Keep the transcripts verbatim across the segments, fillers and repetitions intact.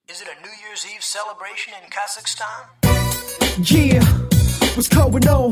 Is it a New Year's Eve celebration in Kazakhstan? Yeah, what's going on?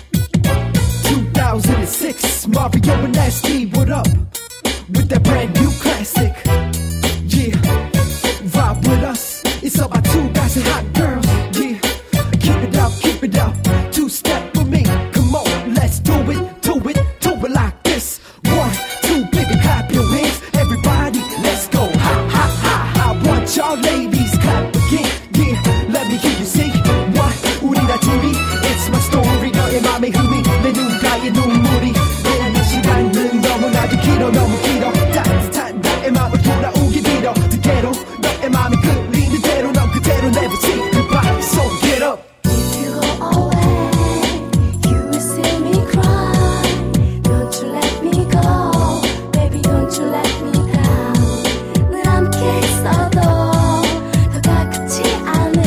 two thousand six, Mario and Nasty, what up? With that brand new classic. Yeah, vibe with us. It's about two guys and hot girls. Yeah, keep it up, keep it up. Two step with me. Come on, let's do it, do it, do it like this. One, two, baby, clap your hands. Everybody, let's go. Ha, ha, ha, ha. Want y'all ladies clap again. Yeah, let me hear you say what? 우리가 둘이, it's my story. 너의 맘에 흠이, 내 눈가에 눈물이. 내 시간은 너무나도 길어, 너무 길어. 따뜻한 나의 맘을 돌아오기 빌어. 그대로 너의 맘이 끌리는 대로 넌 그대로 never say goodbye. So get up. If you go away, you will see me cry. Don't you let me go, baby, don't you let me down. 늘 함께 있어도 더 가깝지 않은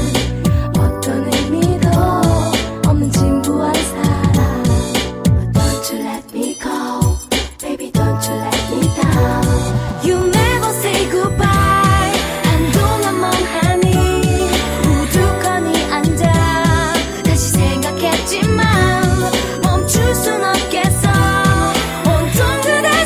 어떤 의미도 없는 진부한 사랑. Don't you let me go, baby, don't you let me down. You never say goodbye. 한동안 멍하니 우두커니 앉아 다시 생각했지만 멈출 순 없겠어. 온통 그대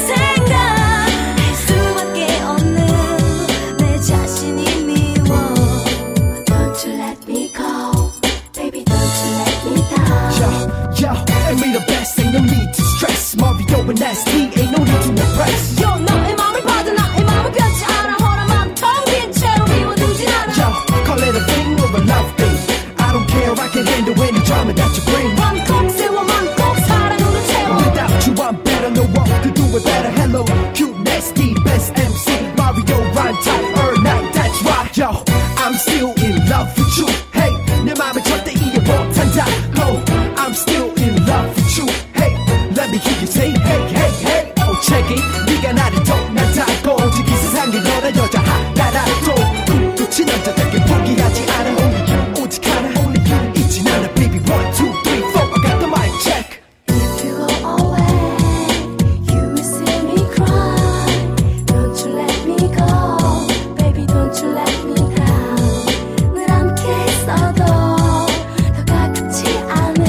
생각할 수밖에 없는 내 자신이 미워. Don't you let me go, baby, don't you let me down. Yo, yo, and we the best, ain't no need to stress. Mario and Nasty, ain't no need to impress. Yo, 너의 맘을 받아 나의 맘은 변치 않아. 허락 맘 텅 빈 채로 비워두진 않아. Yo, call it a thing or a love thing. I don't care, I can handle any drama that you bring. 맘껏 세워 맘껏 사랑으로 채워. Without you, I'm better, no one could do it better. Hello, cute, nasty, best M C. Mario, rhyme tight, earn night, that's right. Yo, I'm still in love with you. Hey, 내 맘을 절대 이해 못한다. Oh, I'm still in love with you. Hey, let me hear you say, hey, hey, hey. Oh, check it. 네가 나를 더난 닮고 오직 이 세상에 너란 여자 하나라도 꿈꾸지 남자답게 포기하지 않아. Only you, 오직 하나. Only you, 잊진 않아, baby. One, two, three, four. I got the mic check. If you go away, you will see me cry. Don't you let me go, baby, don't you let me down. 늘 함께 있어도 더 가깝지 않은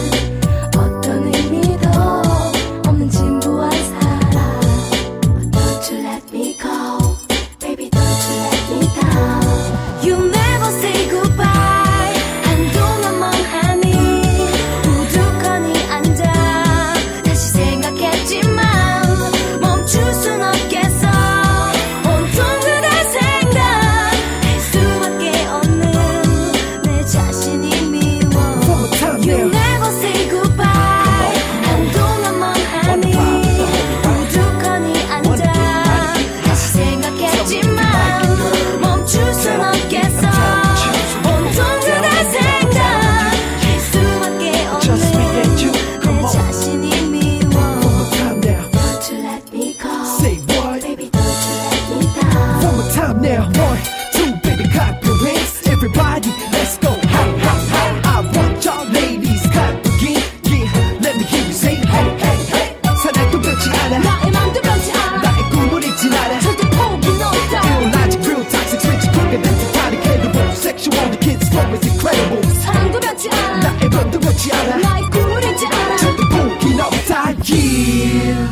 어떤 의미도 없는 진부한 사랑. Don't you let me go, baby, don't you let me down. You never say goodbye. 한동안 멍하니 우두커니 앉아 다시 생각했지만 멈출 순 없겠어. 온통 그대 생각할 수밖에 없는 내 자신이 미워. One more time You now. never say goodbye. 한동안 멍하니 우두커니 앉아 다시 생각했지만 멈출 순 없겠어. 온통 그대 생각할 수밖에 Just me 없는 and you, come 내 on. 자신이 미워. One more time now. Don't you let me go, Say what? baby, don't you let me down. One more time now. One, two, baby, clap your hands. Everybody, let's go. Ha, ha, ha. I want y'all ladies clap again. Yeah, let me hear you say, hey, hey, hey. 사랑도 변치 않아. 나의 맘도 변치 않아. 나의 꿈을 잊진 않아. 절대 포기는 없다. Illogic, real toxic, switch, quick and entertaining, incredible. Sexual, the kids' flow is incredible. 사랑도 변치 않아. 나의 맘도 변치 않아. 나의 꿈을 잊지 않아. 절대 포기는 없다. Yeah.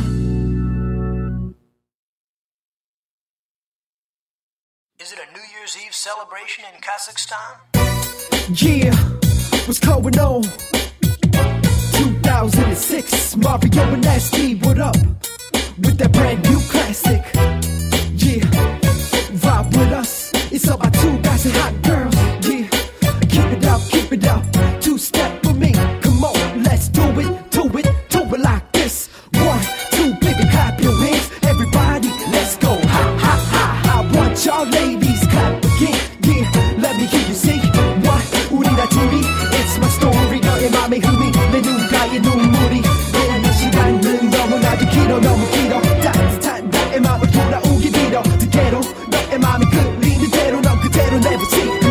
Is it a New Year's Eve celebration in Kazakhstan? Yeah, what's going on? two thousand six, Mario and Nasty, what up? With that brand new classic. Yeah, vibe with us. It's about two guys and hot girls. Yeah, keep it up, keep it up. Two step with me. Come on, let's do it, do it, do it like this. One, two, baby, clap your hands. Everybody, let's go. Ha, ha, ha, ha. Want y'all ladies clap again. Yeah, let me hear you say what? 우리가 둘이, it's my story. 너의 맘에 흠이, 내 눈가에 눈물이. 내 시간은 너무나도 길어, 너무 길어. 따뜻한 나의 맘을 돌아오기 빌어. 그대로 너의 맘이 끌리는 대로 넌 그대로 never say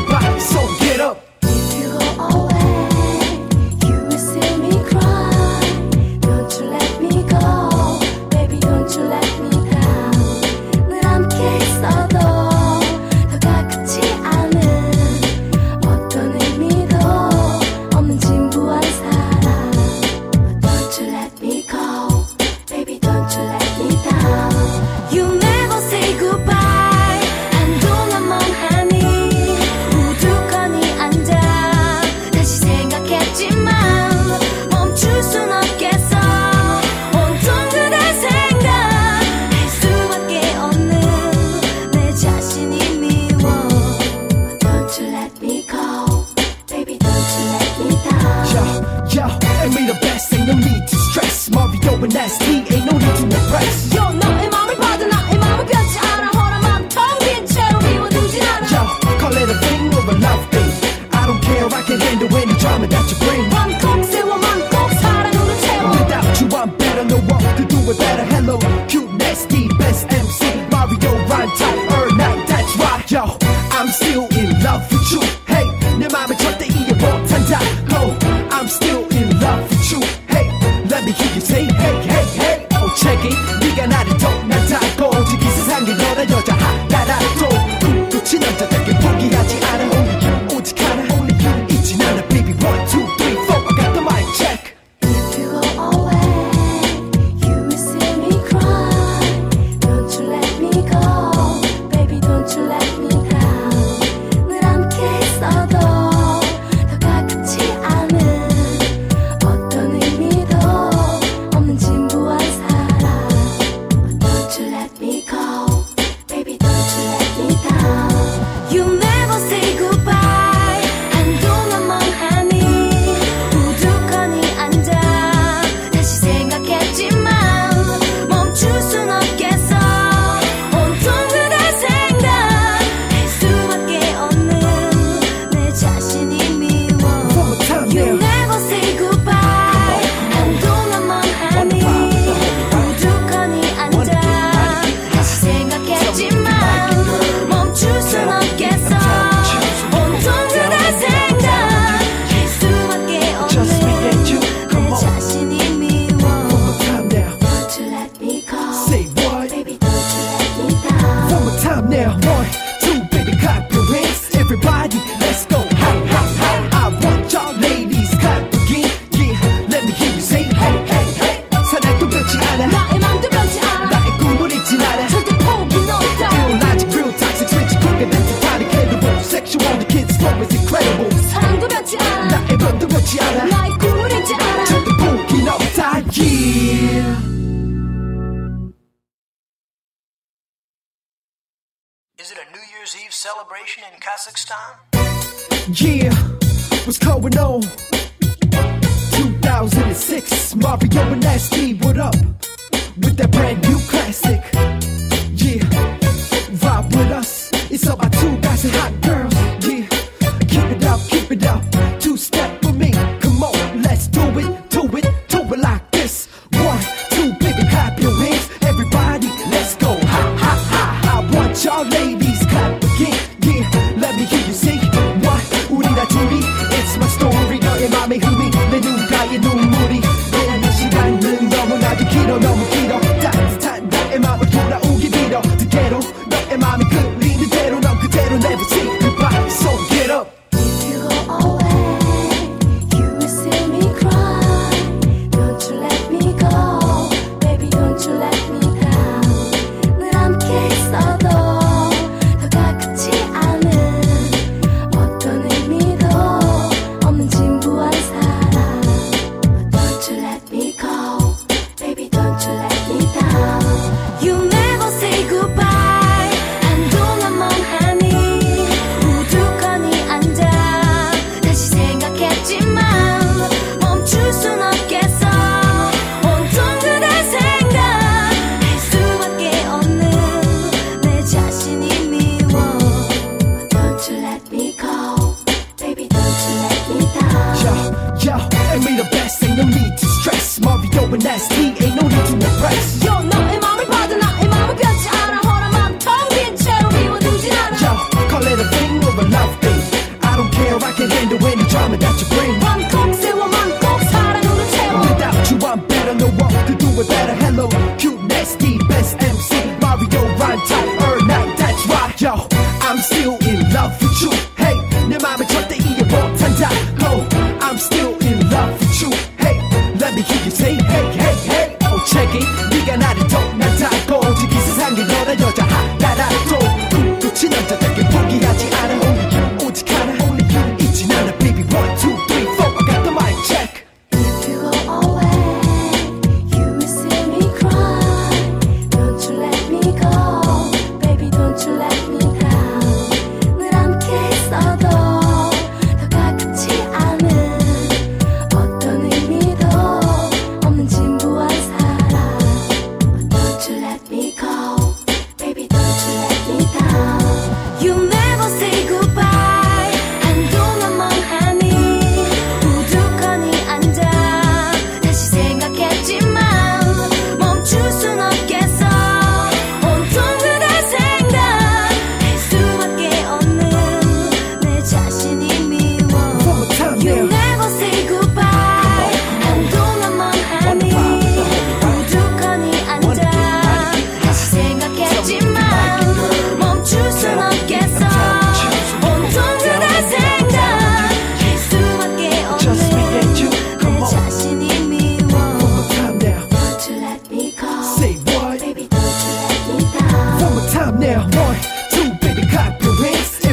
I'm still in love with you. Hey, 내 맘을 절대 이해 못한다. Oh, I'm still in love with you. Hey, let me hear you say hey, hey, hey. Oh, check it. 네가 나를 동난다고 오직 이 세상에 너란 여자 하나라도 꿈꾸지 남자답게 포기하지 않아. Only you, 오직 하나. Only you, 잊진 않아. Baby, one, two, three, four. I got the mic check. If you go away, you will see me cry. Don't you let me go, baby, don't you let me down. 늘 함께 있어도 더 가깝지 않은 어떤 의미도 없는 진부한 사랑. Don't you let me go, baby, don't you let me down. You never say goodbye. 한동안 멍하니 우두커니 앉아 다시 생각했지만 멈출 순 없겠어. 온통 그댈 생각할 수밖에 없는 내 자신이 미워. One more time You now. never say goodbye. 한동안 멍하니 우두커니 앉아 다시 생각했지만 멈출 순 없겠어. 온통 그댈 생각할 수밖에 Just me 없는 and you. Come 내 on. 자신이 미워. One more time now. Don't you let me go, Say what? baby, don't you let me down. One more time now. One, two, baby, clap your hands. Everybody, let's go. Ha, ha, ha. I want y'all ladies clap again. Yeah, let me hear you say hey, hey, hey. 사랑도 변치 않아. 나의 맘도 변치 않아. 나의 꿈을 잊진 않아. 절대 포기는 없다. Real logic, real toxic, switch, quicker than tectonic cannibal. Sexual, the kids flow is incredible. 사랑도 변치 않아. 나의 맘도 변치 않아. 나의 꿈을 잊지 않아. 절대 포기는 없다. Yeah. Is it a New Year's Eve celebration in Kazakhstan? Yeah, what's going on? two thousand six, Mario and Nasty, what up? With that brand new classic. Yeah, vibe with us. It's about two guys and hot girls. Yeah, keep it up, keep it up. Two step with me. Come on, let's do it, do it, do it like this. One, two, baby, clap your hands. Everybody, let's go. Ha, ha, ha. I want y'all ladies clap again. Yeah, let me hear you say what? 우리 다 둘이, it's my story. 너의 맘의 흥미, 내 눈가의 눈물이. 내 시간은 너무나도 길어, 너무 길어. 따뜻한 나의 맘을 돌아오기 빌어. 그대로 너의 맘이 끌리는 대로 넌 그대로 never see.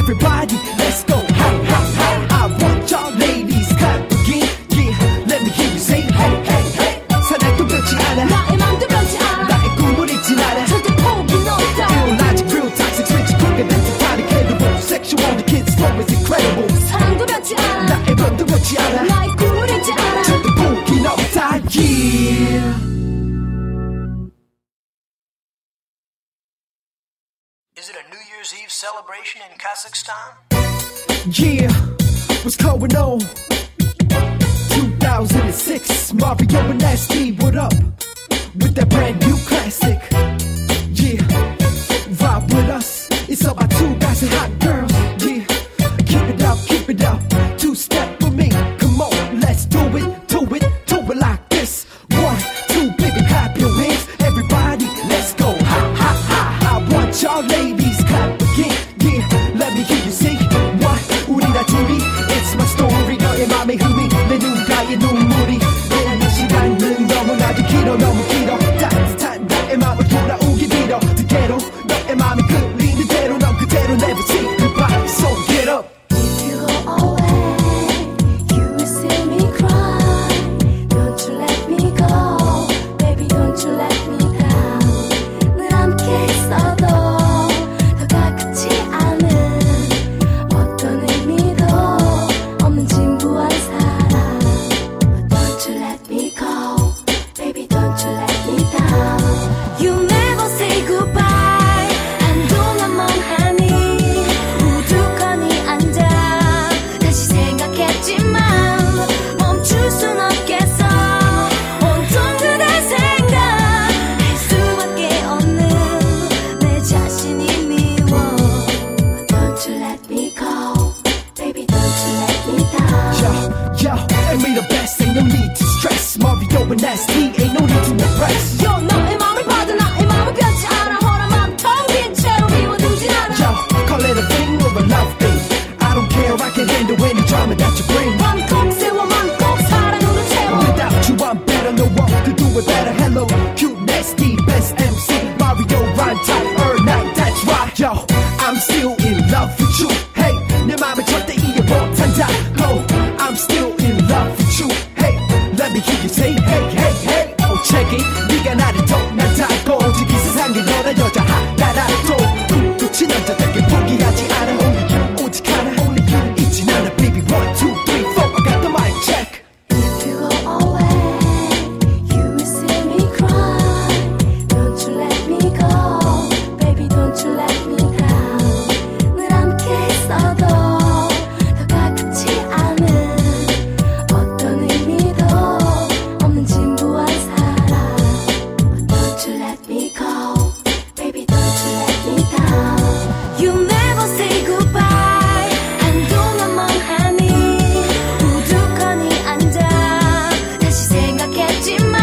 Everybody, let's go. Ha, ha, ha. I want y'all ladies clap again. Yeah, let me hear you say hey, hey, hey. 사랑도 변치 않아. 나의 맘도 변치 않아. 나의 꿈은 잊진 않아. 절대 포기는 없다. Real logic, real toxic, switch, quicker than the tide incredible. Sexual, the kids flow is incredible. 사랑도 변치 않아. 나의 맘도 변치 않아. 나의 꿈을 잊지 않아. 절대 포기는 없다. Yeah. Is it a New Year's Eve celebration in Kazakhstan? Yeah, what's going on? two thousand six, Mario and Nasty, what up? With that brand new classic. Yeah, vibe with us. It's about two guys and hot girls. Yeah, keep it up, keep it up. Two step with me. Come on, let's do it, do it, do it like this. One, two, baby, clap your hands. Everybody, let's go. Ha, ha, ha. I want y'all ladies clap again. Yeah, let me hear you say what? 우리 다 둘이. It's my story. 너의 맘의 흥미, 내 눈가의 눈물이. 내 시간은 너무나도 길어, 너무 길어. 따뜻한 나의 맘을 돌아오기 빌어. 그대로 너의 맘이 끌리는 대로 넌 그대로 never say goodbye. So get up. If you go away, you will see me cry. Don't you let me go, baby, don't you let me down. 늘 함께 있어도 더 가깝지 않은 어떤 의미도 없는 진부한 사랑. Don't you let me go, baby, don't you let me down. You never say goodbye. 한동안 멍하니 우두커니 앉아 다시 생각했지만 멈출 순 없겠어. 온통 그대 생각할 수밖에 없는 내 자신이 미워. Don't you let me go, baby, don't you let me down. Yo, yo, and we the best. Ain't no need to stress. Mario and Nasty, ain't no need to impress. Yo, 너의 맘을 받아 나의 맘은 변치 않아. 허나 맘 텅 빈 채로 비워두진 않아. Yo, call it a thing or a love thing. I don't care, I can handle any drama that you bring. 맘꼭 세워 맘꼭 사랑으로 채워. Without you, I'm better. No one could do it better. Hello, cute, nasty, best M C. Mario, rhyme tight, earn night. That's right. Yo, I'm still in love with you. Hey, 내 맘을 절대 이해 못한다. Oh, I'm still in love with you. Hey, let me hear you say hey, hey, hey. Oh, check it. 네가 나를 더난 닮고 오직 이 세상에 너란 여자 하나라도 꿈꾸지 남자답게 포기하지 않아. Only you, 오직 하나. Only you, 잊진 않아. Baby, one, two, three, four. I got the mic check. If you go away, you will see me cry. Don't you let me go, baby, don't you let me down. 늘 함께 있어도 더 가깝지 않은 어떤 의미도 없는 진부한 사랑. Don't you let me go, baby, don't you let me down. You never say goodbye. 한동안 멍하니 우두커니 앉아 다시 생각했지만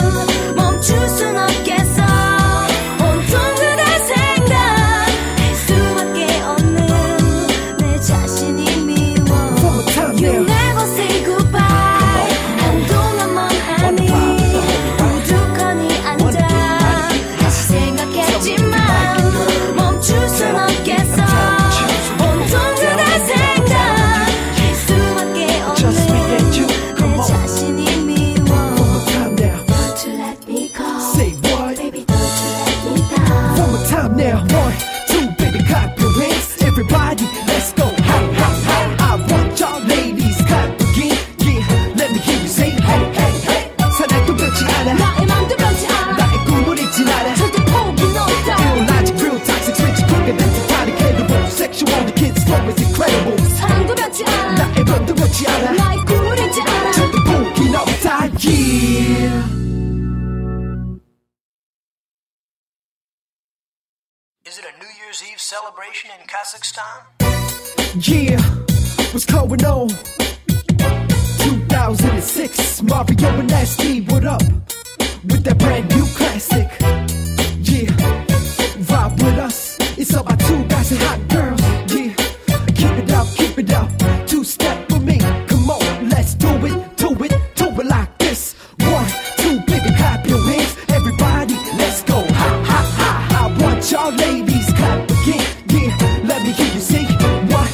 멈출 순 없겠어. 온통 그대 생각할 수밖에 없는 내 자신이 미워. One more time You now. never say goodbye. 한동안 멍하니 우두커니 앉아 다시 생각했지만 멈출 순 없겠어. 온통 그대 생각할 수밖에 Just me 없는 and you. Come 내 on. 자신이 미워. One more time now. Don't you let me go, Say what? baby, don't you let me down. One more time now. One, two, baby, clap your hands. Everybody, let's go. Ha, ha, ha. I want y'all ladies clap again. Yeah, let me hear you say hey, hey, hey. 사랑도 변치 않아. 나의 맘도 변치 않아. 나의 꿈은 잊진 않아. 절대 포기는 없다. Real logic, real toxic, switch, quicker than the tide incredible. Sexual, the kids flow is incredible. 사랑도 변치 않아. 나의 맘도 변치 않아. 나의 꿈을 잊지 않아. 절대 포기는 없다. Yeah. Is it a New Year's Eve celebration in Kazakhstan? Yeah, what's going on? two thousand six, Mario and Nasty, what up? With that brand new classic. Yeah, vibe with us. It's about two guys and hot girls. Yeah, keep it up, keep it up. Two step with me. Come on, let's do it, do it, do it like this. One, two, baby, clap your hands. Everybody, let's go. Ha, ha, ha. I want y'all ladies clap again. Yeah, let me hear you say what?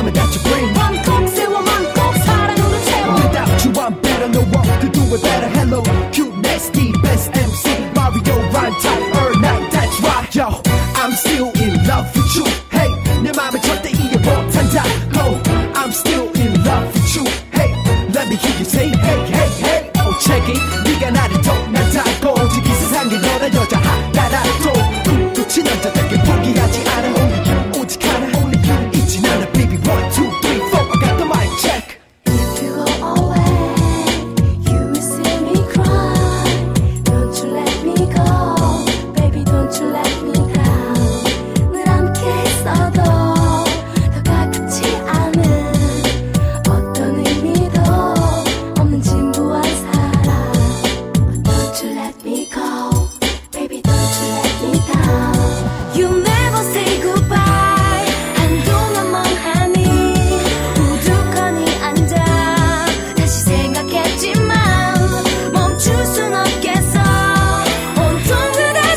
drama that you bring. 맘껏 세워 맘껏 사랑으로 채워. Without you I'm better, no one could do it better. Hello, cute, nasty, best M C Mario, rhyme type, earn night, that's right. Yo, I'm still in love with you. Hey, 내 맘을 절대 이해 못한다. Oh, I'm still in love with you. Hey, let me hear you say hey, hey, hey. Oh, check it. 네가 나를 독나타고 오직 이 세상에 너란 여자 하나라도 꿈꾸치 남자답게 포기하지 않아. Only you, 오직 하나. Only you, 잊진 않아, baby. One, two, three, four. I got the mic check. If you go away, you will see me cry. Don't you let me go, baby. Don't you let me down. 늘 함께 있어도 더 가깝지 않은 어떤 의미도 없는 진부한 사랑. Don't you let me go, baby. Don't you let me down. You never say goodbye. 한동안 멍하니 우두커니 앉아 다시 생각했지만 멈출 순 없겠어. 온통 그댈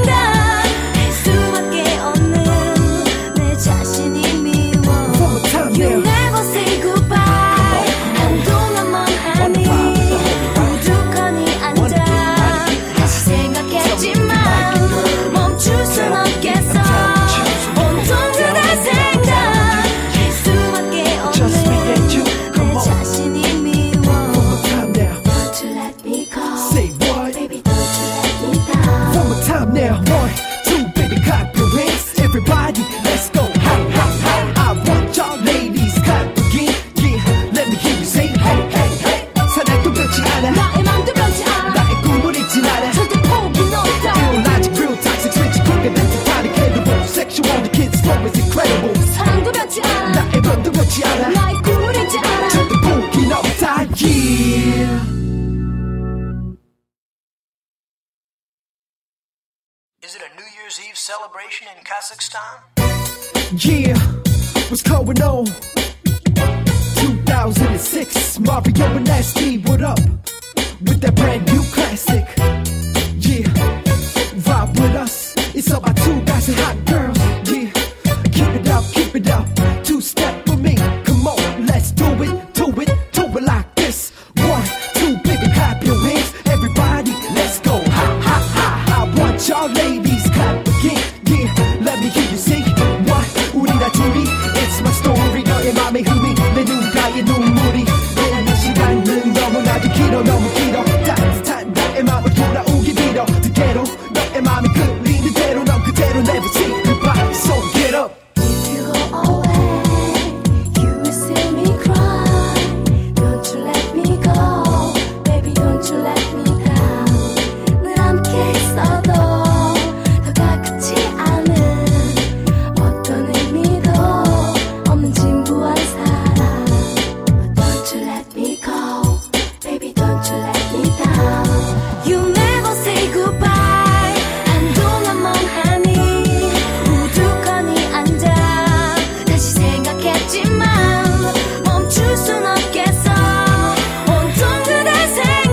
생각할 수밖에 없는 내 자신이 미워. One more time You now. never say goodbye. 한동안 멍하니 우두커니 앉아 다시 생각했지만 멈출 순 없겠어. 온통 그댈 생각할 수밖에 Just me 없는 and you, come 내 on. 자신이 미워. One more time now. Don't you let me go, Say what? baby. Don't you let me down. One more time now. One, two, baby, clap your hands. Everybody, let's go. Ha, ha, ha. I want y'all ladies clap again. Yeah, let me hear you say hey, hey, hey. 사랑도 변치 않아. 나의 맘도 변치 않아. 나의 꿈을 잊진 않아. 절대 포기는 없다. Illogic, real toxic, switch, quicker than tonic, incredible. Sexual, the kids' flow is incredible. 사랑도 변치 않아. 나의 맘도 변치 않아. 나의 꿈을 잊지 않아. 절대 포기는 없다. Yeah. Is it a New Year's Eve celebration in Kazakhstan? Yeah, what's going on? two thousand six, Mario and Nasty, what up? With that brand new classic. Yeah, vibe with us. It's about two guys and hot girls. Yeah, keep it up, keep it up. Two step with me. Come on, let's do it, do it, do it like this. One, two, baby, clap your hands. Everybody, let's go. Ha, ha, ha. I want y'all ladies clap again. Yeah, let me hear you say what? 우리 다 둘이, it's my story. 너의 맘의 흠이 내 눈가에 눈물이 내는 시간은 너무나도 길어, 너무 길어. 따뜻한 나의 맘을 돌아오기 빌어. 그대로 너의 맘이 끌리는 대로 넌 그대로 never say goodbye. So get up. If you go away, you will see me cry. Don't you let me go, baby. Don't you let me down. 늘 함께 있어도 더 가깝지 않은 어떤 의미도 없는 진부한 사랑. Don't you let me go, baby. Don't you let me down. You never say goodbye. 한동안 멍하니 우두커니 앉아 다시 생각했지만 멈출 순 없겠어. 온통 그댈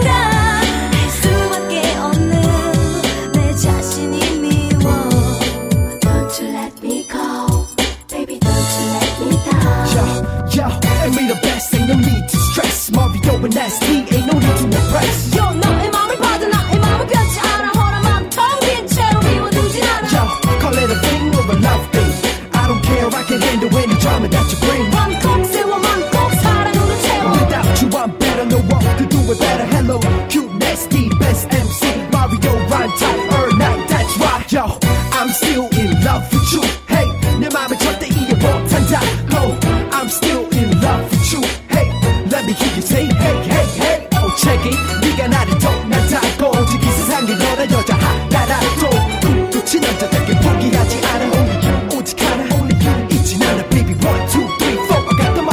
생각할 수밖에 없는 내 자신이 미워. Don't you let me go, baby. Don't you let me down. Yo, yo, and we the best, ain't no need to stress. Mario and Nasty, ain't no need to impress. Yo, 너의 맘을 받아 나의 맘은 변치 않아. 허나 맘 텅 빈 채로 비워두진 않아. Yo, call it a thing or a love thing. I don't care, I can handle any drama that you bring. 맘껏 세워 맘껏 사랑으로 채워. Without you I'm better, no one could do it better. Hello, cute, nasty, best M C Mario, rhyme type, earn night, that's right. Yo, I'm still in love with you. Hey, 내 맘을 절대 이해 못한다. Oh, I'm still in love with you. Hey, let me hear you say hey, hey, hey. Oh, check it. 네가 나를 독나타고 오직 이 세상에 너란 여자 하나라도 꿈꾸치 남자답게 포기하지 않아. Only you, 오직 하나. Only you, 잊진 않아, baby. One, two, three, four. I got the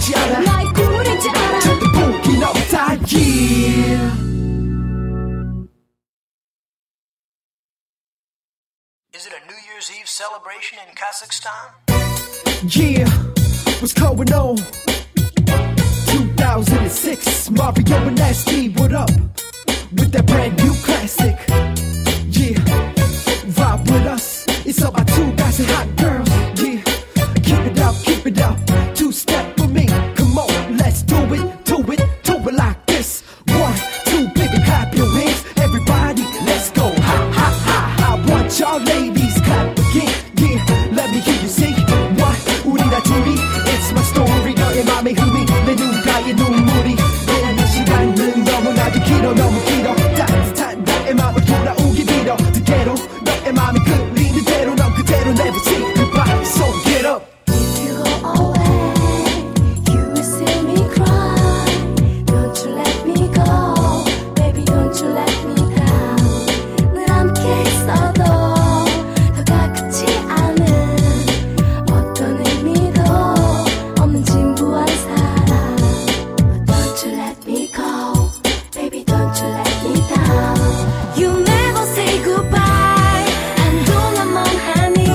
두렵지 않아 나의 꿈을 잊지 않아 절대 포기는 없다 yeah. Is it a New Year's Eve celebration in Kazakhstan? Yeah, what's going on? two thousand six, Mario and Nasty, what up? With that brand new classic. Yeah, vibe with us. It's about two guys and hot girls. Yeah, keep it up, keep it up. Two step with me. Come on, let's do it, do it, do it like this. One, two, baby, clap your hands. Everybody, let's go. Ha ha ha. I want y'all ladies clap again. Yeah, let me hear you say what? 우리 다 둘이. It's my story. 너의 맘에 흠이 내 눈가에 눈물이. 내 시간은 너무나도 길어, 너무 길어. 따뜻한 나의 맘을 돌아오기 빌어. 그대로 너의 맘이 끌리는 대로 넌 그대로 never say goodbye. So get up. If you go away, you will see me cry. Don't you let me go, baby, don't you let me down. 늘 함께 있어도 더 가깝지 않은 어떤 의미도 없는 진부한 사랑. Don't you let me go, baby, don't you let me down. You never say goodbye. 한동안 멍하니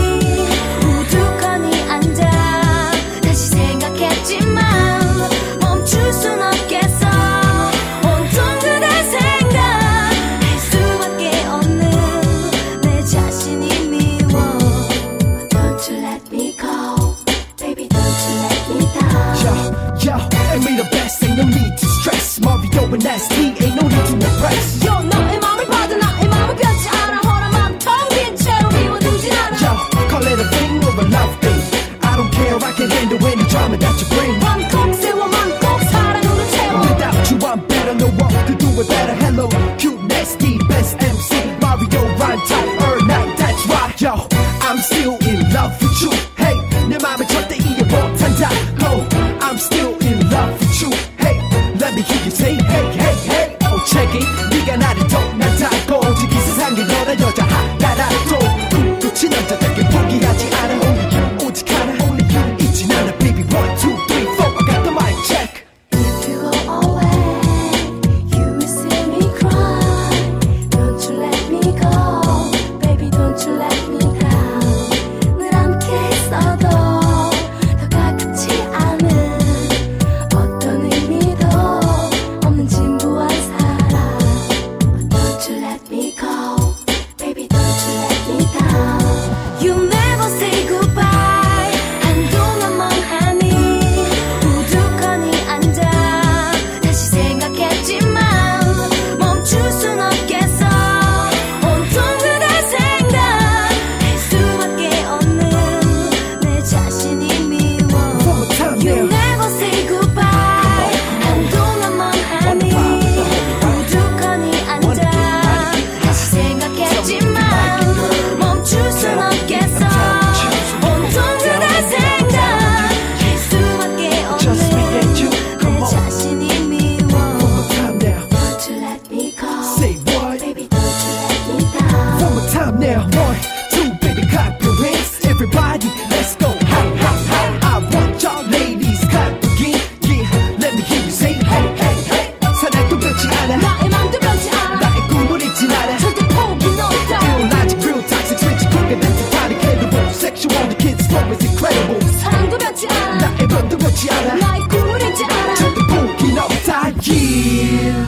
우두커니 앉아 다시 생각했지만 멈출 순 없겠어. 온통 그대 생각할 수밖에 없는 내 자신이 미워. Don't you let me go, baby, don't you let me down. Yo, yo, and we the best. Ain't no need to stress. Mario and Nasty, ain't no need to impress. Yo, 너의 맘을 받아 나의 맘을 변치 않아. 허나 맘 텅 빈 채로 비워두진 않아. Yo, call it a thing or a love thing. I don't care, I can handle any drama that you bring. 맘꼭 세워 맘꼭 사랑으로 채워. Without you, I'm better. No one could do it better. Hello, cute, nasty, best M C. Mario, rhyme type, earn night. That's right. Yo, I'm still in love with you. Hey, 내 맘을 절대 이해 못한다. Oh, I'm still in love with you. Hey, let me hear you say, hey, hey, hey. Oh, check it. 네가 나를 독나타고 오직 이 세상에 너란 여자 하나라도 꿈꾸친 남자답게 포기하지 않아. Only you, 오직 하나. Only you, 잊진 않아. Baby, one, two, three, four. I got the mic check. If you go away, you will see me cry. Don't you let me go, baby, don't you let me down. 늘 함께 있어도 더 가깝지 않은 어떤 의미도 없는 진부한 사랑. Don't you let me go, baby, don't you let me down. You never say goodbye. 한동안 멍하니 우두커니 앉아 다시 생각했지만 멈출 순 없겠어. 온통 그대 생각할 수밖에 없는 내 자신이 미워. One more time You now. never say goodbye. 한동안 멍하니 우두커니 앉아 다시 생각했지만 멈출 순 없겠어. 온통 그대 생각할 수밖에 Just me 없는 and you. Come 내 on. 자신이 미워. One more time now. Don't you let me go, Say what? baby, don't you let me down. One more time now. One, two, baby, clap your hands. Everybody, let's go. Ha, ha, ha. I want y'all ladies clap again. Yeah, let me hear you say, hey, hey, hey. 사랑도 변치 않아. 나의 맘도 변치 않아. 나의 꿈을 잊진 않아. 절대 포기는 없다. Illogic, real toxic, switch, quicker than tectonic, incredible. Sexual, the kids' flow is incredible. 사랑도 변치 않아. 나의 맘도 변치 않아. 나의 꿈을 잊지 않아. 절대 포기는 없다. Yeah.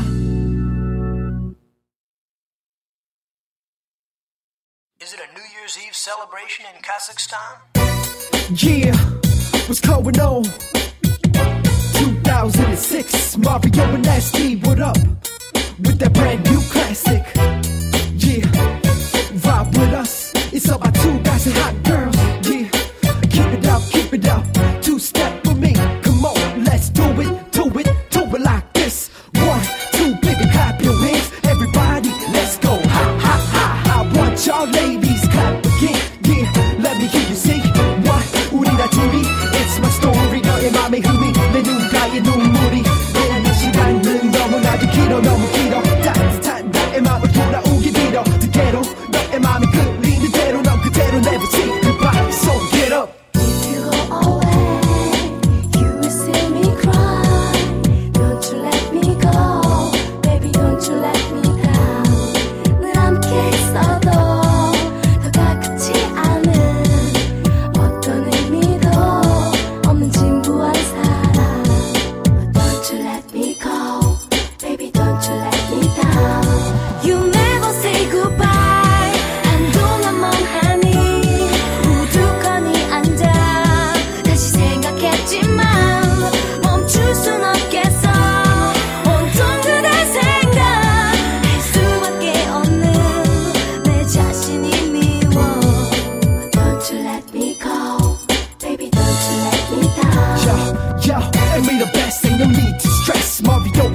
Is it a New Year's Eve celebration in Kazakhstan? Yeah, what's going on? two thousand six, Mario and Nasty, what up? With that brand new classic. Yeah, vibe with us. It's about two guys and hot girls. Yeah, keep it up, keep it up. Two step with me. Come on, let's do it, do it, do it like this. One, two, baby, clap your hands. Everybody, let's go. Ha ha ha. I want y'all ladies clap again. Yeah, let me hear you say what? 우리 다 둘이. It's my story. 너의 맘에 흠이 내 눈가에 눈물이. 내 시간은 너무나도 길어, 너무 길어. 따뜻한 나의 맘을 돌아오기 빌어. 그대로 너의 맘이 끌리는 대로 넌 그대로 never say goodbye. So get up. If you go away, you will see me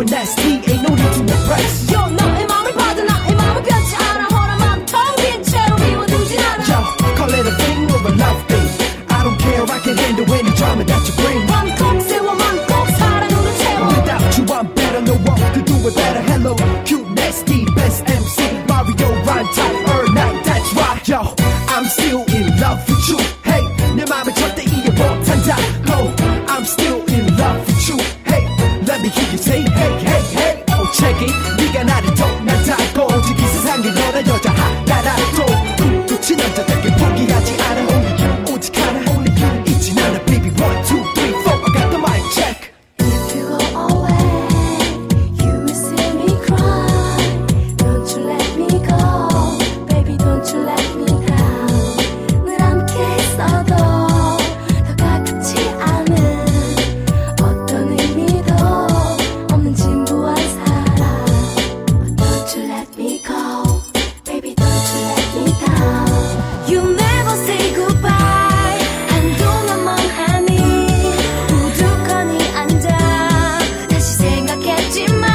you're nasty, ain't no need to impress. Yo, 너의 맘을 받아 나의 맘은 변치 않아. 허나 맘 텅 빈 채로 비워두진 않아. Yo, call it a thing or a love thing. I don't care, I can handle any drama that you bring. 맘꼭 세워 맘꼭 사랑으로 채워. Without you I'm better, no one could do it better. Hello, cute, nasty, best M C Mario, rhyme type, earn night, that's right. Yo, I'm still in love with you. Hey, 내 맘을 절대 이해 못한다. Oh, I'm still in love with you. Hey, let me hear you say hey, hey, hey. Oh, check it, 네가 나를 독나타고 오직 이 세상에 너란 여자 하나라도 꿈꾸치 남자답게 포기하지 않아. Only you, 오직 하나, only you. 잊진 않아, baby, one, two, three, four. I got the mic check. If you go away, you will see me cry. Don't you let me go, baby, don't you let me down. 늘 함께 있어도 더 가깝지 않은 어떤 의미도 없는 진부한 사랑. Don't you let me go, baby, don't you let me down. You never say goodbye. 한동안 멍하니 우두커니 앉아 다시 생각했지만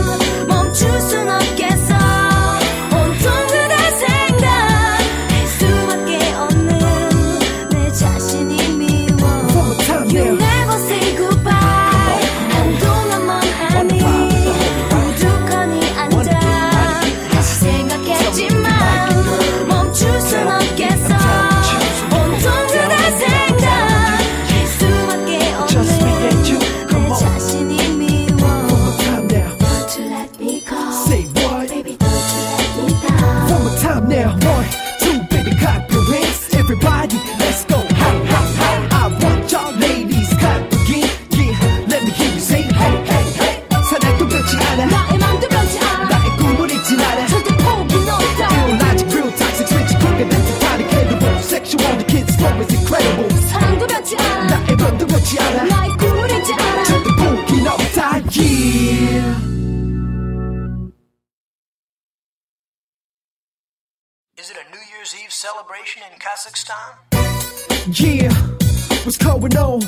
멈출 순 없겠어. 온통 그대 생각할 수밖에 없는 내 자신이 미워. One more time You now. never say goodbye. 한동안 멍하니 우두커니 앉아 다시 생각했지만 멈출 순 없겠어. 온통 그대 생각할 수밖에 Just me 없는 and you, come 내 on. 자신이 미워. One more time now. Don't you let me go, Say what? baby, don't you let me down. One more time now. One, two, baby, clap your hands. Everybody, let's go. Ha, ha, ha. I want y'all ladies clap again. Yeah, let me hear you say hey, hey, hey. 사랑도 변치 않아. 나의 맘도 변치 않아. 나의 꿈을 잊진 않아. 절대 포기는 없다. Illogic, real toxic, switch, quicker than tonic, incredible. Sexual, the kids' flow is incredible. 사랑도 변치 않아. 나의 맘도 변치 않아. 나의 꿈을 잊지 않아. 절대 포기는 없다. Yeah. Is it a New Year's Eve celebration in Kazakhstan? Yeah, what's going on?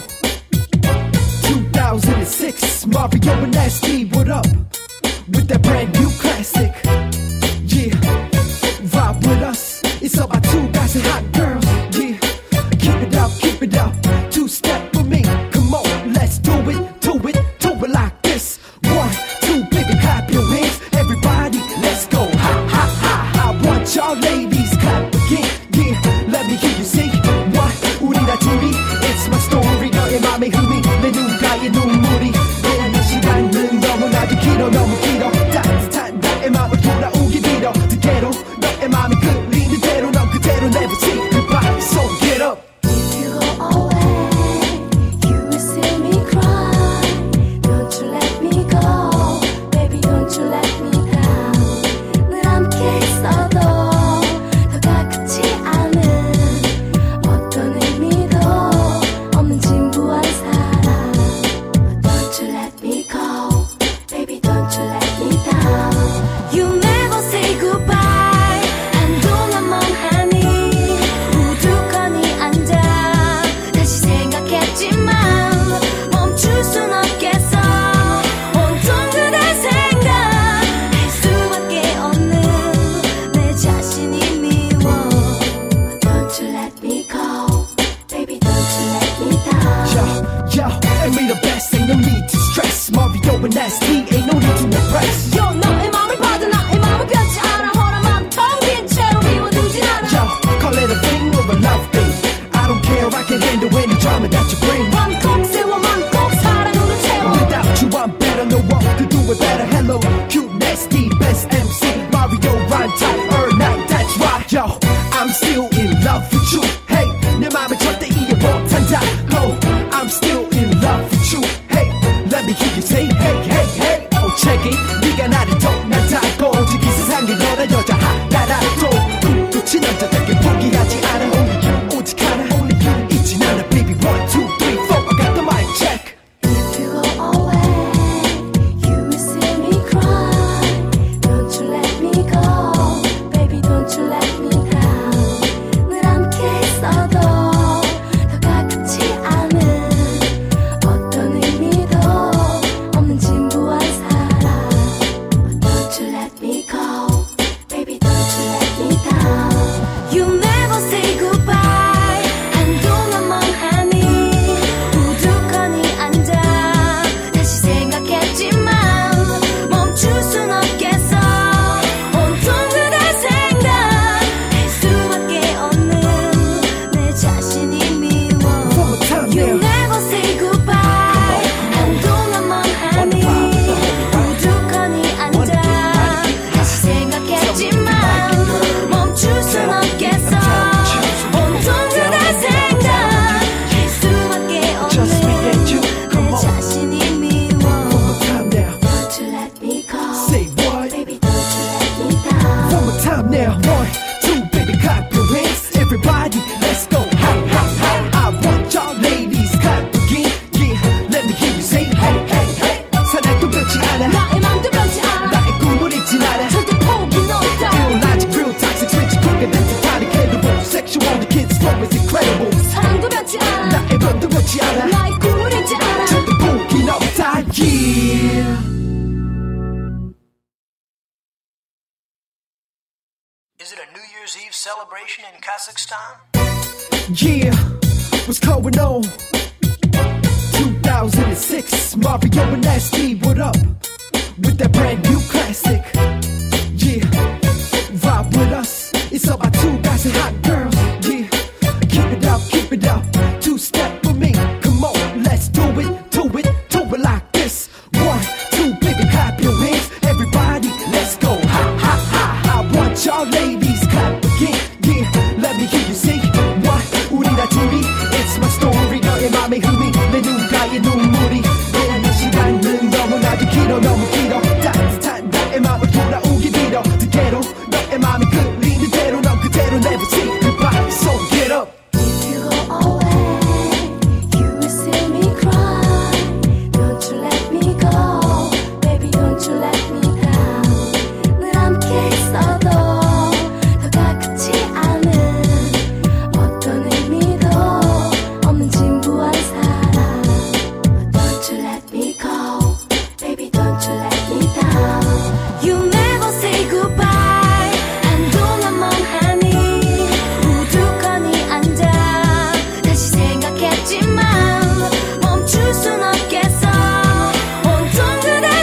two thousand six, Mario and Nasty, what up? With that brand new classic. Yeah, vibe with us. It's about two guys and hot girls. Yeah, keep it up, keep it up. Two step with me. Come on, let's do it, do it, do it like this. One, two, baby, clap your hands. Everybody, let's go. Ha, ha, ha. I want y'all ladies clap again. Yeah, let me hear you say what? 우리라 둘이, it's my story. 너의 맘의 흠이 내 눈가에 눈물이 내는 시간은 너무나도 길어 너무 길어. 따뜻한 나의 맘을 돌아오기 빌어. 그대로 너의 맘이 끌리는 대로 넌 그대로 never say goodbye. So get up. If you go away, you will see me cry. Don't you let me go, baby, don't you let me down. 늘 함께 있어도 더 가깝지 않은 어떤 의미도 없는 진부한 사랑. Don't you let me go, baby, don't you let me down. You never say goodbye. 한동안 멍하니 우두커니 앉아 다시 생각했지만 멈출 순 없겠어. 온통 그대 생각할 수밖에 없는 내 자신이 미워. Don't you let me go, baby, don't you let me down. Yo, yo, and we the best, ain't no need to stress. Mario and Nasty, ain't no need to impress. Yo, 너의 맘을 받아 나의 맘은 변치 않아. 허나 맘 텅 빈 채로 비워두진 않아. Yo, call it a thing or a love thing. I don't care, I can handle any drama that you bring. 맘꼭 세워 맘꼭 사랑으로 채워. Without you I'm better, no one could do it better. Hello, cute, nasty, best M C Mario, rhyme type, earn night, that's right. Yo, I'm still in love with you. Hey, 내 맘을 절대 이해 못한다. Oh, I'm still in love with you. Hey, let me hear you say hey, hey, hey. Oh, check it, 네가 나를 독나타고 오직 이 세상에 너란 여자 하나라도 꿈꾸치 남자답게 포기하지 않아. Only you, 오직 하나, only you. 잊진 않아, baby, one, two, three, four. I got the mic check. If you go away, you will see me cry. Don't you let me go, baby, don't you let me down. 늘 함께 있어도 더 가깝지 않은 어떤 의미도 없는 Year's Eve celebration in Kazakhstan? Yeah, what's going on? two thousand six, Mario and Nasty, what up? With that brand new classic. Yeah, vibe with us. It's about two guys and hot girls. Yeah, keep it up, keep it up. Two step with me. Come on, let's do it, do it, do it like this. One, two, baby, clap your hands. Everybody, let's go. Ha, ha, ha. I want y'all ladies clap again. Yeah, let me hear you say what? 우리 다 둘이. It's my story. 너의 맘에 흠이 내 눈가에 눈물이. 내 시간은 너무나도 길어, 너무 길어. 따뜻한 나의 맘을 돌아오기 빌어. 그대로 너의 맘이 끌리는 대로 넌 그대로 never say goodbye. So get up. If you go away, you will see me cry. Don't you let me go, baby, don't you let me down. 늘 함께 있어도 더 가깝지 않은 어떤 의미도 없는 진부한 사랑. Don't you let me go, baby, don't you let me down. You never say goodbye. 한동안 멍하니 우두커니 앉아 다시 생각했지만 멈출 순 없겠어. 온통 그대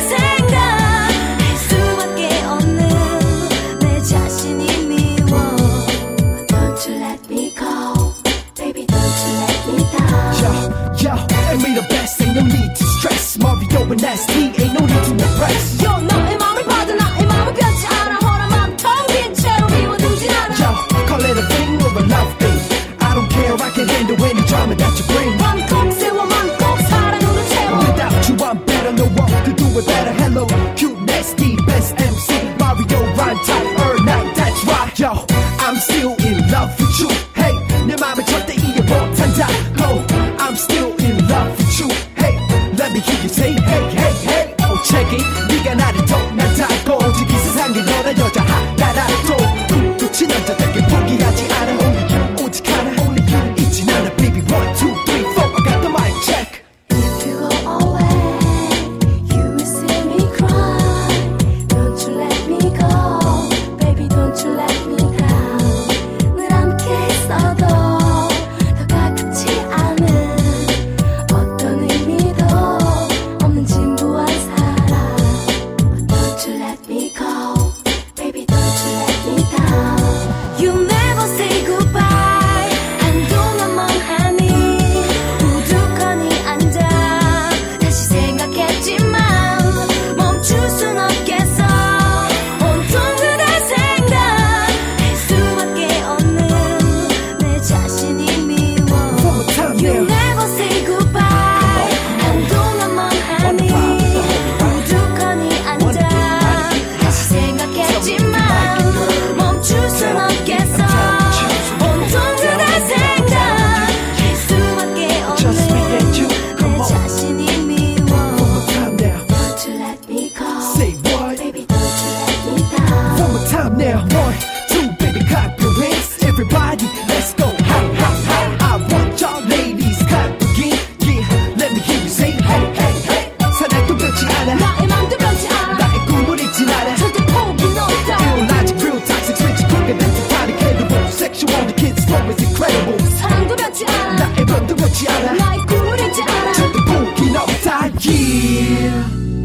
생각할 수밖에 없는 내 자신이 미워. Don't you let me go, baby, don't you let me down. Yo, yo, and we the best. Ain't no need to stress. Mario and Nasty, ain't no need to impress. Yo, 너의 맘을 받아 나의 맘을 변치 않아. 허나 맘 텅 빈 채로 비워두진 않아. Yo, call it a thing or a love thing. I don't care, I can handle any drama that you bring. 맘꼭 세워 맘꼭 사랑으로 채워. Without you, I'm better, no one could do it better. Hello, cute, nasty, best M C. Mario, rhyme tight, earn night, that's right. Yo, I'm still in love with you. Hey, 내 맘을 절대 이해 못한다. Oh, I'm still in love with you. Hey, let me hear you say, hey, hey, hey. Oh, check it. 네가 나를 독나타고 오직 이 세상에 너란 여자 하나라도 꿈꾸친 남자답게 포기하지 않아. Only you, 오직 하나. Only you, 잊진 않아, baby. One, two, three, four. I got the mic check. If you go away, you will see me cry. Don't you let me go, baby, don't you let me down. 늘 함께 있어도 더 가깝지 않은 어떤 의미도 없는 진부한 사랑. Don't you let me go, baby, don't you let me down. You never say goodbye. 한동안 멍하니 우두커니 앉아 다시 생각했지만 멈출 순 없겠어. 온통 그대 생각할 수밖에 없는 내 자신이 미워. One more time You now. never say goodbye. 한동안 멍하니 우두커니 앉아 다시 생각했지만 멈출 순 없겠어. 온통 그대 생각할 수밖에 Just me 없는 and you, come 내 on. 자신이 미워. One more time now. Don't you let me go, Say what? baby, don't you let me down. One more time now. One, two, baby, clap your hands. Everybody, let's go. Ha, ha, ha. I want y'all ladies clap again. Yeah, let me hear you say, hey, hey, hey. 사랑도 변치 않아. 나의 맘도 변치 않아. 나의 꿈을 잊진 않아. 절대 포기는 없다. Illogic, real toxic, switch, quicker than tonic, incredible. Sexual, the kids' flow is incredible. 사랑도 변치 않아. 나의 맘도 변치 않아. 나의 꿈을 잊지 않아. 절대 포기는 없다. Yeah.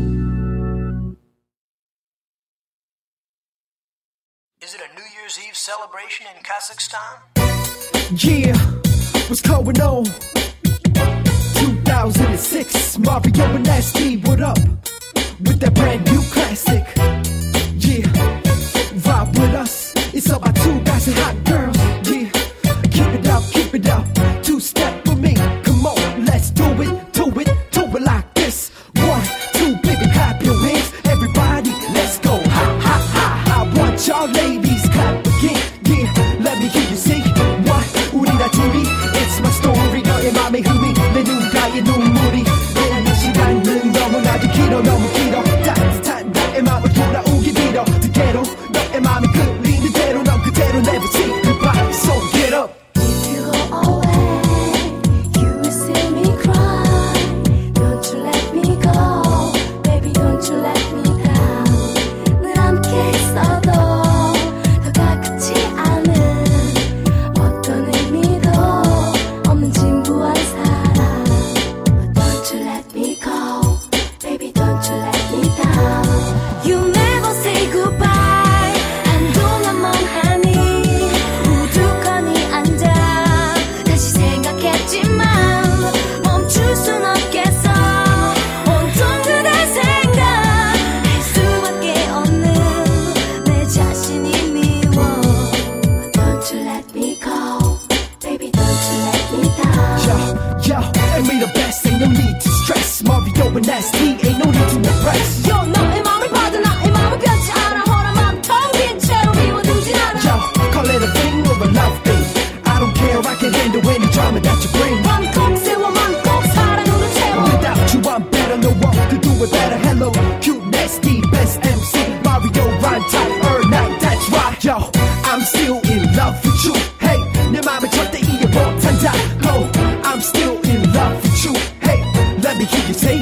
Is it a New Year's Eve celebration in Kazakhstan? Yeah, what's going on? two thousand six, Mario and Nasty, what up? With that brand new classic. Yeah, vibe with us. It's about two guys and hot girls. Yeah, keep it up, keep it up. Two step with me. Come on, let's do it, do it, do it like this. One, two, baby, clap your hands. Everybody, let's go. Ha, ha, ha. I want y'all ladies clap again. Yeah, let me hear you say what? 우리 다 둘이. It's my story. 너의 맘에 흠이 내 눈가에 눈물이. 내 시간은 너무나도 길어, 너무 길어. 따뜻한 나의 맘을 돌아오.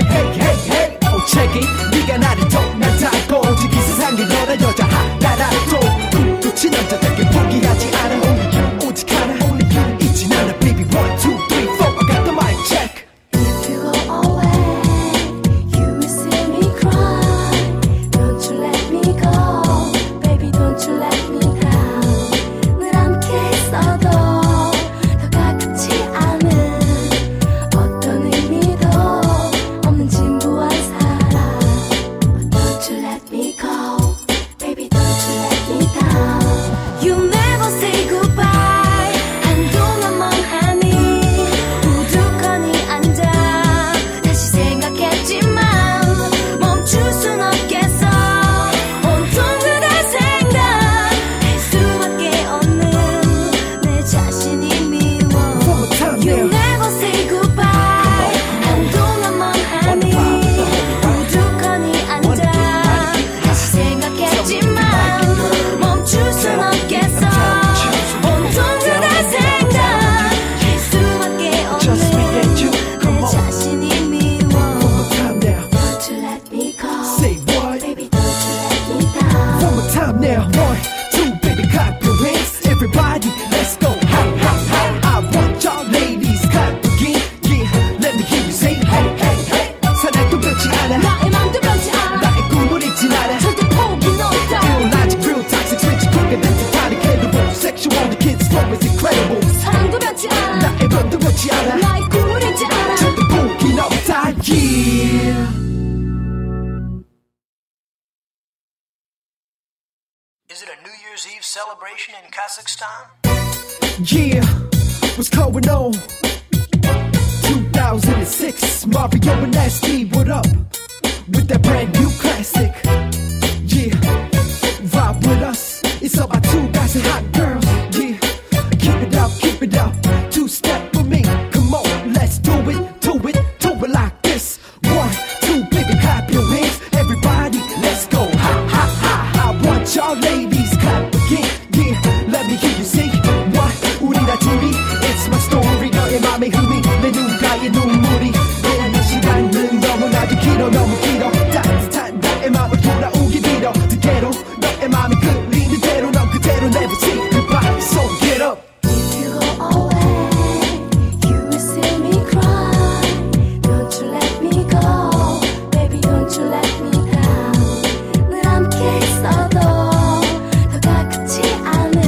hey hey hey oh check it 네가 나를 더난 닮고 오직 이 세상에 너란 여자 하나라도 꿈꾸치 남자답게 포기하지 않아 Only you 오직 하나 Only you 있진 않아 baby one two three four I got the mic check If you go away, you will see me cry. Don't you let me go, baby. Don't you let me down. 늘 함께 있어도 더 가깝지 않은 어떤 의미도 없는 진부한 사랑. Don't you let me go, baby. Don't you let me down. You never say goodbye. 한동안 멍하니 우두커니 앉아 다시 생각했지만 멈출 순 없겠어 온통 그댈 생각할 수밖에 없는 내 자신이 미워 One more time You now never say goodbye 한동안 멍하니 우두커니 앉아 다시 생각했지만 멈출 순 없겠어 온통 그댈 생각할 수밖에 Just me 없는 and you come 내 on 자신이 미워 One more time now Don't you let me go Say what Baby don't you let me down One more time now one two baby clap your hands Everybody let's go ha ha ha I want y'all ladies clap again Yeah let me hear you say hey hey hey 사랑도 변치 않아 나의 맘도 변치 않아 나의 꿈을 잊진 않아 절대 포기는 없다 Illogic, real toxic, switch, crooked, entertaining, credible Sexual, the kids' flow is incredible 사랑도 변치 않아 나의 맘도 변치 않아 나의 꿈을 잊지 않아 절대 포기는 없다 Yeah Is it a New Year's Eve celebration in Kazakhstan? Yeah, what's going on? two thousand six, Mario and Nasty, what up? With that brand new classic. Yeah, vibe with us. It's about two guys and hot girls. Yeah, keep it up, keep it up. Two step with me. Come on, let's do it, do it, do it like this. One, two, baby, clap your hands. Everybody, let's go. Ha ha ha. I want y'all ladies clap again. Yeah, let me hear you say what? 우리 다 둘이. It's my story. 너의 맘의 흥미, 내 눈가의 눈물이. 내 시간은 너무나도 길어, 너무 길어. 따뜻한 나의 맘을 돌아오기 빌어. 그대로 너의 맘이 끌리는 대로 넌 그대로 never say goodbye. So get up. If you go away, you will see me cry. Don't you let me go, baby. Don't you let me down. 늘 함께 있어도 더 가깝지 않은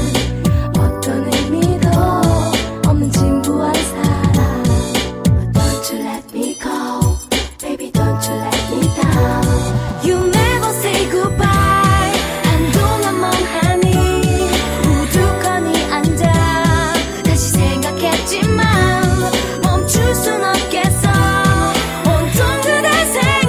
어떤 의미도 없는 진부한 사랑. Don't you let me go, baby. Don't you let me down. You never say goodbye. 한동안 멍하니 우두커니 앉아 다시 생각했지만 멈출 순 없겠어 온통 그댈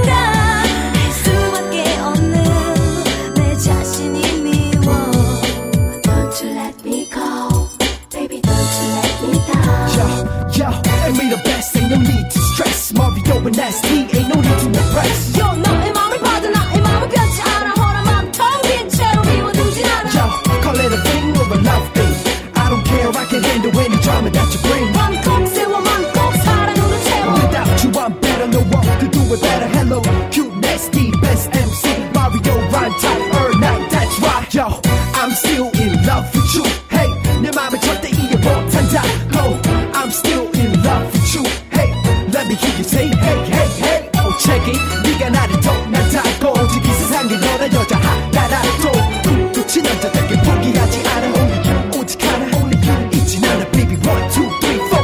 생각할 수밖에 없는 내 자신이 미워 Don't you let me go Baby don't you let me down Yo, yo, and we the best. Ain't no need to stress. Mario and Nasty, ain't no need to impress. Yo 너의 맘을 받아 나의 맘은 변치 않아 허나 맘 텅 빈 채로 비워두진 않아 Yo, call it a thing or a love thing. I don't care, I can handle any drama that you bring. 맘꼭 세워 맘꼭 사랑으로 채워 Without you, I'm better. No one could do it better. Hello, cute, nasty, best M C. Mario, rhyme tight, earn night. That's right. Yo, I'm still in love with you. Hey, 내 맘을 절대 이해 못한다. Oh, I'm still in love with you. Hey, let me hear you say hey, hey, hey. Oh, check it. 네가 나를 더난 닮고 오직 이 세상에 너란 여자 하나라도 꿈꾸치 남자답게 포기하지 않아. Only you, 오직 하나. Only you, 있진 않아. Baby, one, two, three, four.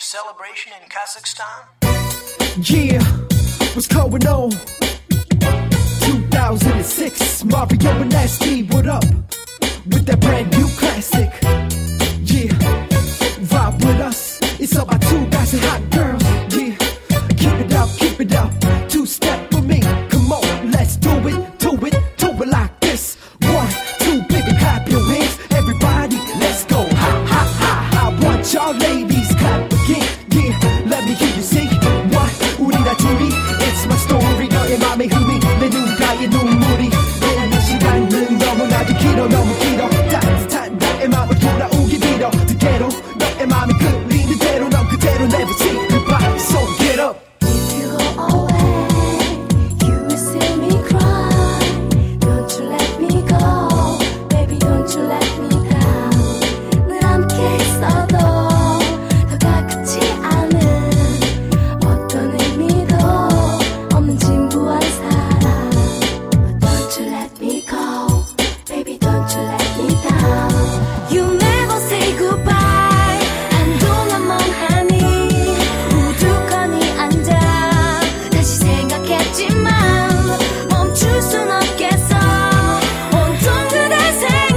celebration in Kazakhstan? Yeah, what's going on? two thousand six, Mario and Nasty, what up? With that brand new classic. Yeah, vibe with us. It's about two guys and hot girls. Yeah, keep it up, keep it up. Two step with me. Come on, let's do it, do it, do it like this. One, two, baby, clap your hands. Everybody, let's go. Ha, ha, ha, ha. Want y'all ladies clap again. Yeah, let me hear you say what? 우리가 둘이, it's my story. 너의 맘에 흠이 내 눈가에 눈물이. 내 시간은 너무나도 길어, 너무 길어. 따뜻한 나의 맘을 돌아오기 빌어. Together, 너의 맘이 끌리는 대로 넌 그대로 never say goodbye. So get up. If you go away, you will see me cry. Don't you let me go, baby, don't you let me down. 늘 함께 있어도 더 가깝지 않은 어떤 의미도 없는 진부한 사랑. Don't you let me go, baby, don't you let me down. You never say goodbye. 한동안 멍하니 우두커니 앉아 다시 생각했지만 멈출 순 없겠어. 온통 그대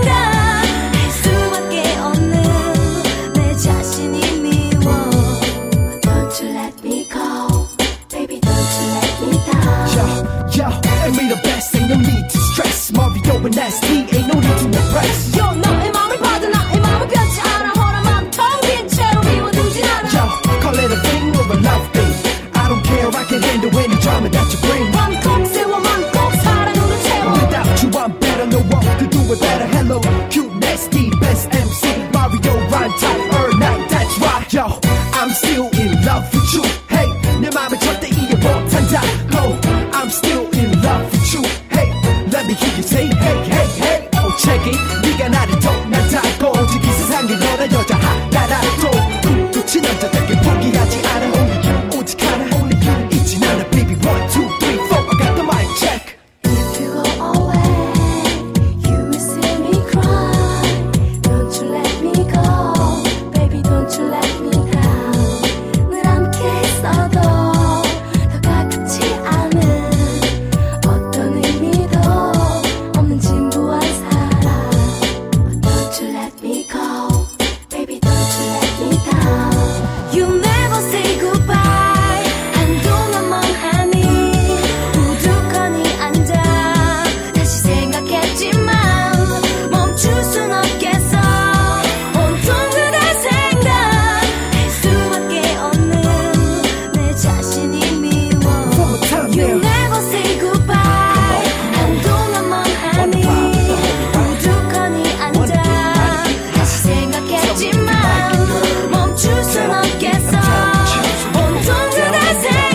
생각할 수밖에 없는 내 자신이 미워. Don't you let me go, baby, don't you let me down. Yo, yo, and we the best, ain't no need to stress. Mario and Nasty, ain't no need to impress. Yo, 너의 맘을 받아 나의 맘은 변치 않아. 허나 맘 텅 빈 채로 비워두진 않아. Yo, call it a thing or a love thing. I don't care, I can handle any drama that you bring. 맘껏 세워 맘껏 사랑으로 채워. Without you, I'm better, no one could do it better. Hello, cute, nasty, best M C. Mario, rhyme type, earn night, that's right. Yo, I'm still in love with you. Hey, 내 맘을 절대 이해 못한다. Oh, I'm still in love with you. Hey, let me hear you say, hey, hey, hey. Oh, check it. 네가 나를 더난 닮고 오직 이 세상에 너란 여자 하나라도 꿈꾸지 남자답게 포기하지 않아. Only you, 오직 하나. Only you, 잊진 않아, baby. One, two, three, four. I got the mic check. If you go away, you will see me cry. Don't you let me go, baby, don't you let me down. 늘 함께 있어도 더 가깝지 않은 어떤 의미도 없는 진부한 사랑. Don't you let me go, baby, don't you let me down. You never say goodbye. 한동안 멍하니 우두커니 앉아 다시 생각했지만 멈출 순 없겠어. 온통 그대 생각할 수밖에 없는 내 자신이 미워. One more time You now. never say goodbye. 한동안 멍하니 우두커니 앉아 다시 생각했지만 멈출 순 없겠어. 온통 그대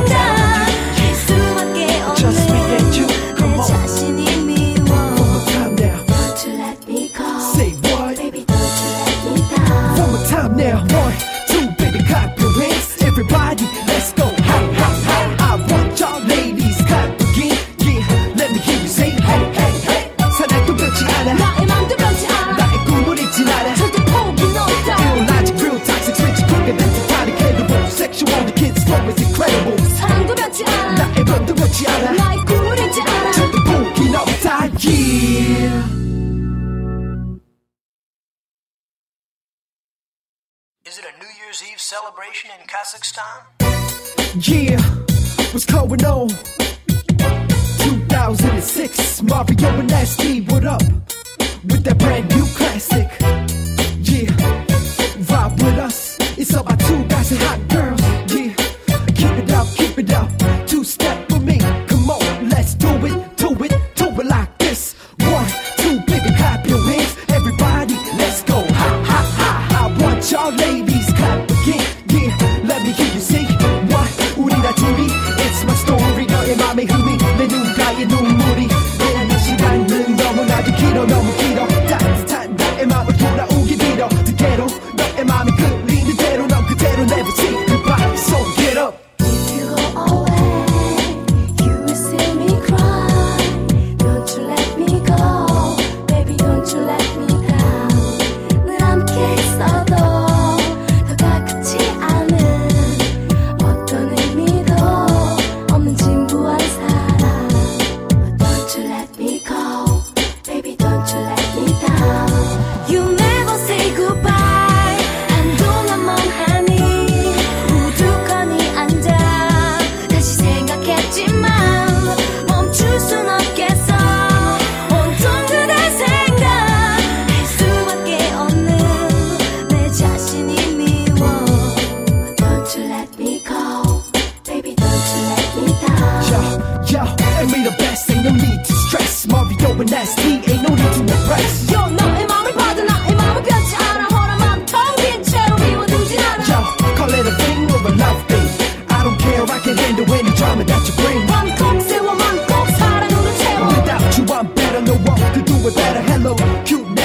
생각할 수밖에 Just me 없는 and you, come 내 on. 자신이 미워. One more time now. Don't you let me go, Say what? baby, don't you let me down. One more time now. One, two, baby, clap your hands. Everybody, let's go. Ha, ha, ha. I want y'all ladies clap again. Yeah, let me hear you say, hey, hey, hey. 사랑도 변치 않아. 나의 맘도 변치 않아. 나의 꿈을 잊진 않아. 절대 포기는 없다. Illogic, real toxic, switch, quicker than tonic, incredible. Sexual, the kids' flow is incredible. 사랑도 변치 않아. 나의 맘도 변치 않아. 나의 꿈을 잊지 않아. 절대 포기는 없다. Yeah. Is it a New Year's Eve celebration in Kazakhstan? Yeah, what's going on? two thousand six, Mario and Nasty, what up? With that brand new classic. Yeah, vibe with us. It's about two guys and hot girls. Yeah, keep it up, keep it up. Two step with me. Come on, let's do it, do it, do it like this. One, two, baby, clap your hands. Everybody, let's go. Ha, ha, ha, ha. Want y'all ladies clap again. Yeah, let me hear you say what? 우리가 둘이, it's my story. 너의 맘에 흠이 내 눈가에 눈물이. 내 시간은 너무나도 길어, 너무 길어. 따뜻한 나의 맘을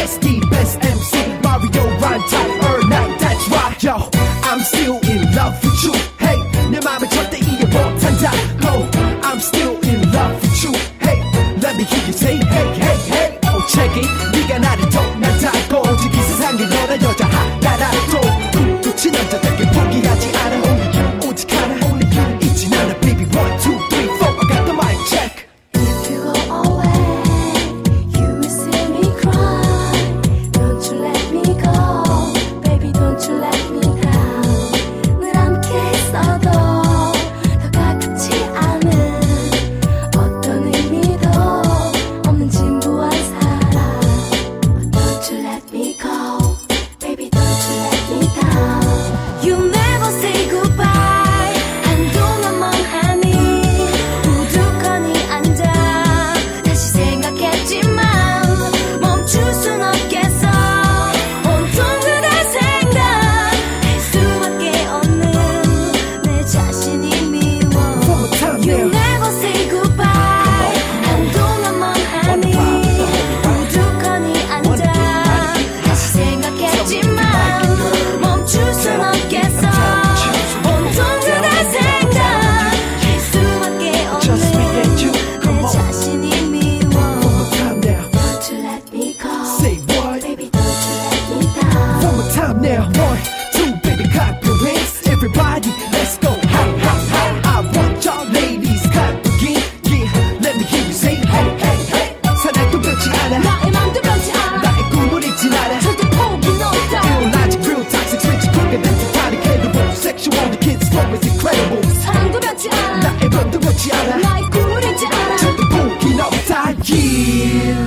best D, best M C, Mario, rhyme type, earn night, that's right. Yo, I'm still in love with you. Hey, 내 맘을 절대 이해 못한다. Oh, I'm still in love with you. Hey, let me hear you say hey, hey, hey. Oh, check it. 네가 나를 독나다고 지금 세상에 너란 여자 하나라도 꿈꾸지 남자답게 포기하지 않아. Only you, 오직 하나. Only you, 잊진 않아. Baby, one, two, three, four. I got the mic check. If you go away, you will see me cry. Don't you let me go, baby, don't you let me down. 늘 함께 있어도 더 가깝지 않은 어떤 의미도 없는 진부한 사랑. Don't you let me go, baby, don't you let me down. You never say goodbye. 한동안 멍하니 우두커니 앉아 다시 생각했지만 멈출 순 없겠어. 온통 그댈 생각할 수밖에 없는 내 자신이 미워. One more time You now. never say goodbye. 한동안 멍하니 우두커니 앉아 다시 생각했지만 멈출 순 없겠어. 온통 그댈 생각할 수밖에 Just me 없는 and you, come 내 on. 자신이 미워. One more time now. Don't you let me go, Say what? baby, don't you let me down. One more time now. One, two, baby, clap your hands. Everybody, let's go. Ha, ha, ha. I want y'all ladies clap again. Yeah, let me hear you say hey, hey, hey. 사랑도 변치 않아. 나의 맘도 변치 않아. 나의 꿈을 잊진 않아. 절대 포기는 없다. Illogic, real toxic, switch, quicker than tonic, incredible. Sexual, the kids' flow is incredible. 사랑도 변치 않아. 나의 맘도 변치 않아. 나의 꿈을 잊지 않아. 절대 포기는 없다. Yeah.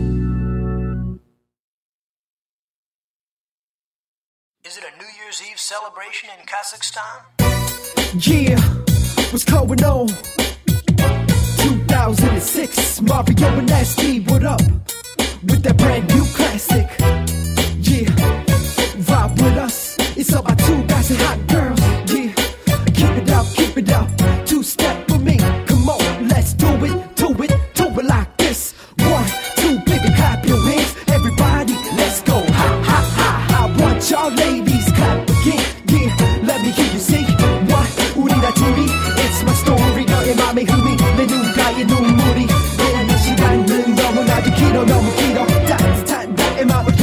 Is it a New Year's Eve celebration in Kazakhstan? Yeah, what's going on? two thousand six, Mario and Nasty, what up? With that brand new classic. Yeah, vibe with us. It's about two guys and hot girls. Yeah, keep it up, keep it up. Two step with me. Come on, let's do it, do it, do it like this. One, two, baby, clap your hands. Everybody, let's go. Ha, ha, ha. I want y'all ladies clap again. Yeah, let me hear you say what? 우리 다 둘이, it's my story. 너의 맘의 흥미, 내 눈가의 눈물이. 내 시간은 너무나도 길어, 너무 길어. 따뜻한 나의 마음을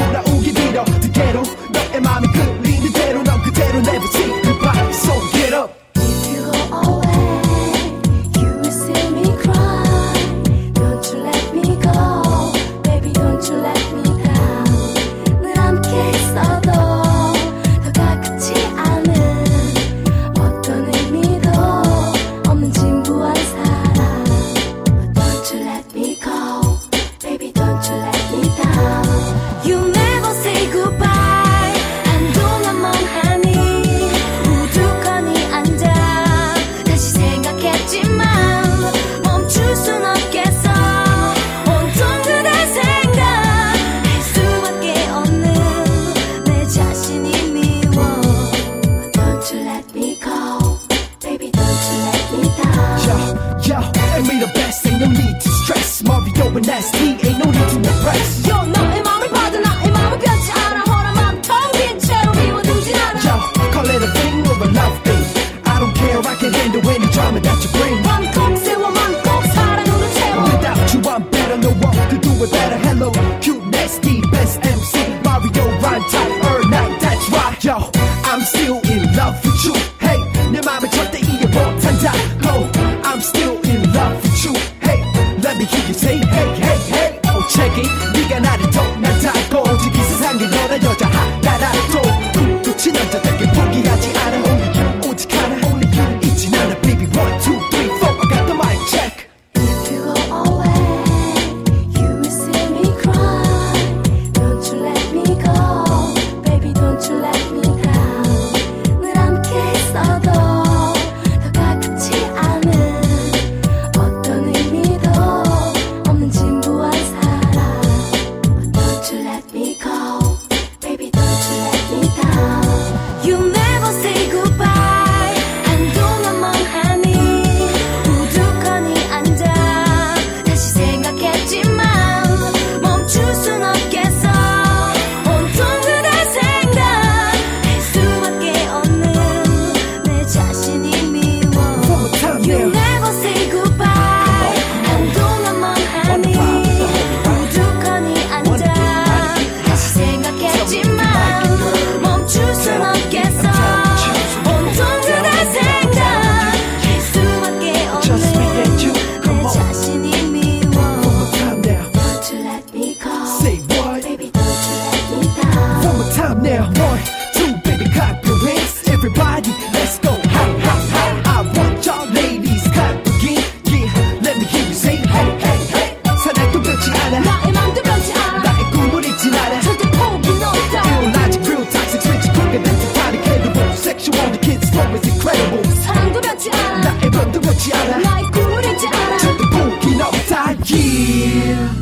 flow is incredible. 사랑도 변치 않아. 나의 변도 변치 않아. 나의 꿈을 잃지 않아. 절대 포기는 없다. Yeah.